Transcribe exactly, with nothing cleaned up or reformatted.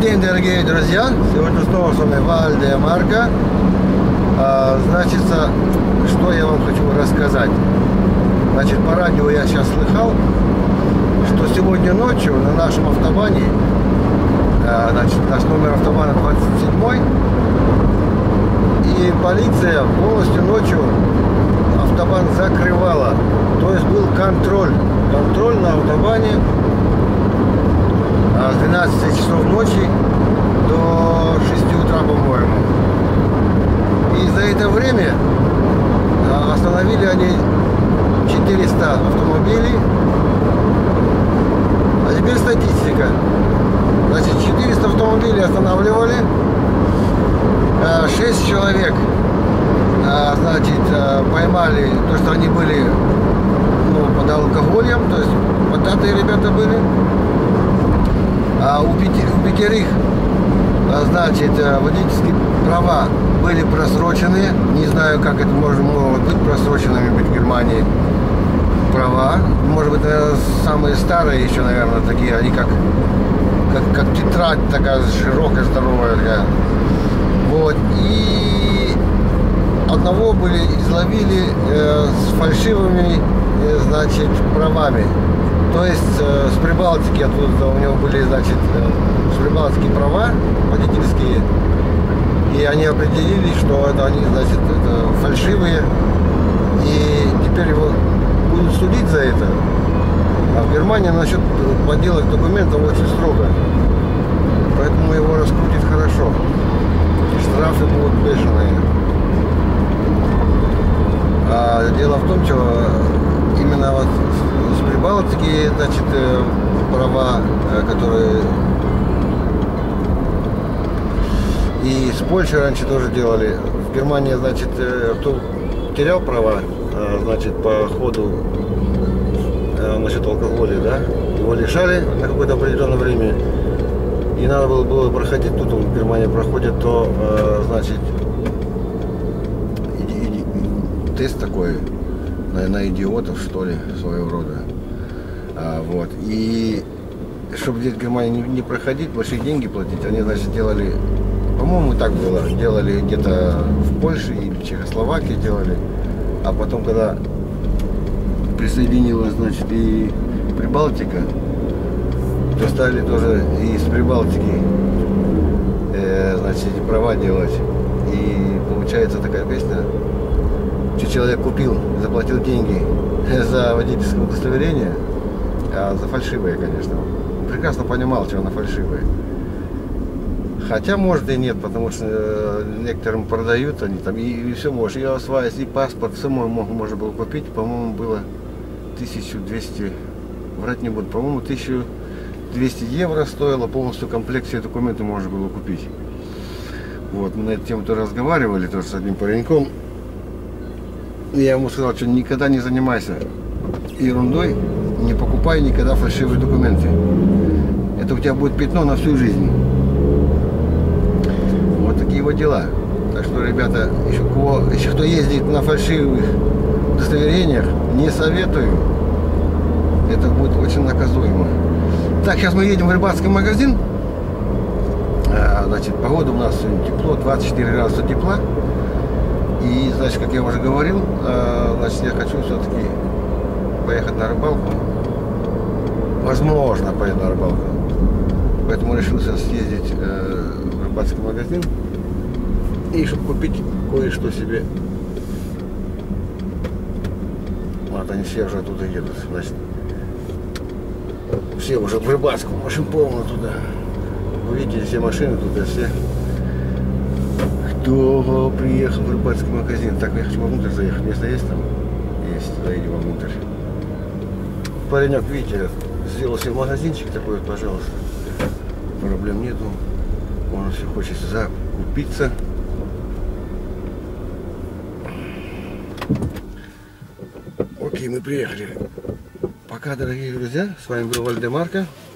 день, дорогие друзья! Сегодня снова с вами Вальдемарко. А, значит, что я вам хочу рассказать. Значит, по радио я сейчас слыхал, что сегодня ночью на нашем автобане, а, значит, наш номер автобана двадцать седьмой, и полиция полностью ночью автобан закрывала. То есть был контроль. Контроль на автобане с двенадцати часов ночи до шести утра, по-моему. И за это время остановили они четыреста автомобилей. А теперь статистика. Значит, четыреста автомобилей останавливали. шесть человек, значит, поймали то, что они были, ну, под алкоголем, то есть поддатые ребята были. А у, пяти, у пятерых, значит, водительские права были просрочены. Не знаю, как это может, могут быть просроченными в Германии права. Может быть, наверное, самые старые еще, наверное, такие, они как, как, как тетрадь такая широкая, здоровая такая. Вот. И одного были изловили э, с фальшивыми, э, значит, правами. То есть э, с Прибалтики, оттуда у него были, значит, э, с Прибалтики права водительские, и они определили, что это они, значит, это фальшивые, и теперь его будут судить за это. А в Германии насчет подделок документов очень строго, поэтому его раскрутит хорошо. Штрафы будут бешеные. А дело в том, что именно вот с Прибалтики, значит, права, которые и с Польши раньше тоже делали. В Германии, значит, кто терял права, значит, по ходу насчет алкоголя, да, его лишали на какое-то определенное время, и надо было, было проходить, тут в Германии проходит, то, значит, тест такой на, на идиотов, что ли, своего рода. А, вот. И чтобы здесь в Германии не, не проходить, большие деньги платить, они, значит, делали, по-моему, так было, делали где-то в Польше и в Чехословакии делали, а потом, когда присоединилась, значит, и Прибалтика, то стали тоже и с Прибалтики, э, значит, эти права делать. И получается такая песня, что человек купил, заплатил деньги за водительское удостоверение, а за фальшивые, конечно. Прекрасно понимал, что она фальшивая. Хотя, может, и нет, потому что некоторым продают они там, и, и все можно. И осваивать, и паспорт, все можно было купить. По-моему, было тысяча двести, врать не буду, по-моему, тысяча двести евро стоило, полностью комплект все документы можно было купить. Вот, мы на эту тему тоже разговаривали тоже с одним пареньком. Я ему сказал, что никогда не занимайся ерундой, не покупай никогда фальшивые документы. Это у тебя будет пятно на всю жизнь. Вот такие вот дела. Так что, ребята, еще, кого, еще кто ездит на фальшивых удостоверениях, не советую. Это будет очень наказуемо. Так, сейчас мы едем в рыбацкий магазин. А, значит, погода у нас сегодня тепло, двадцать четыре градуса тепла. И, значит, как я уже говорил, значит, я хочу все-таки поехать на рыбалку. Возможно, поеду на рыбалку. Поэтому решил сейчас съездить в рыбацкий магазин. И чтобы купить кое-что себе. Вот они все уже оттуда едут. Значит, все уже в рыбацком, машин полно туда. Вы видите, все машины туда, все. Кто приехал в рыбацкий магазин? Так, я хочу вовнутрь заехать. Место есть там? Есть. Заедем вовнутрь. Паренек, видите, сделал себе магазинчик такой, вот, пожалуйста. Проблем нету. Он все хочет закупиться. Окей, мы приехали. Пока, дорогие друзья. С вами был Вальдемарко.